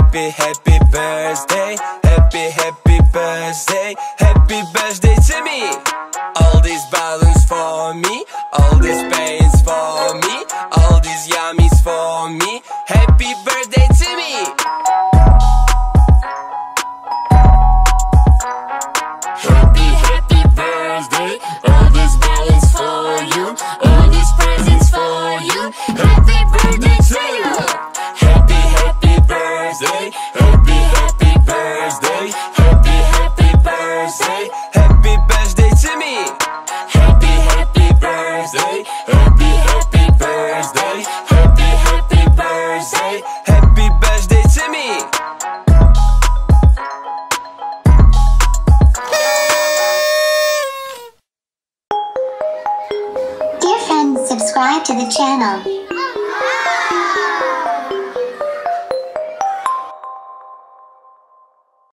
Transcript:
Happy, happy birthday. Happy, happy birthday. Happy birthday to me. All these balloons for me. All these pains for me. All these yummies for me. Happy birthday to me. Happy, happy birthday. All these balloons for you. All these presents for you. Happy birthday to you. Happy, happy birthday. Happy, happy birthday. Happy, happy birthday. Happy birthday to me. Happy, happy birthday. Happy, happy birthday. Happy, happy birthday. Happy birthday to me. Dear friends, subscribe to the channel.